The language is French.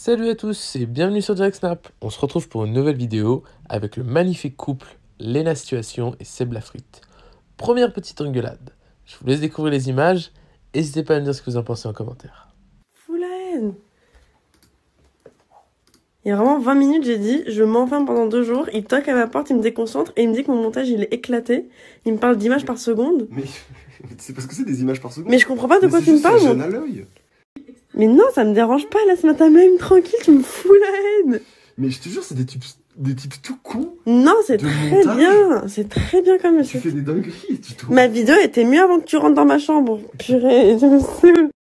Salut à tous et bienvenue sur Direct Snap. On se retrouve pour une nouvelle vidéo avec le magnifique couple Léna Situation et Seb Lafrite. Première petite engueulade. Je vous laisse découvrir les images. N'hésitez pas à me dire ce que vous en pensez en commentaire. Fous la haine. Il y a vraiment 20 minutes, j'ai dit, je m'enferme pendant 2 jours, il toque à ma porte, il me déconcentre et il me dit que mon montage il est éclaté. Il me parle d'images par seconde. Mais c'est parce que c'est des images par seconde. Mais je comprends pas de quoi tu me parles. Jeune à l'œil. Mais non, ça me dérange pas, laisse-moi ta même tranquille, tu me fous la haine. Mais je te jure, c'est des types tout cons. Non, c'est De très montage. bien, c'est très bien comme Tu monsieur. fais des dingueries et tu tournes. Ma vidéo était mieux avant que tu rentres dans ma chambre. Purée, je me saoule.